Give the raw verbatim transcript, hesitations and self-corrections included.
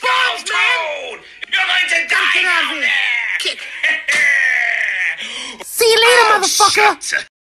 bombs, man! You're going to die Get out of down here. there! See you later, Oh, motherfucker! shut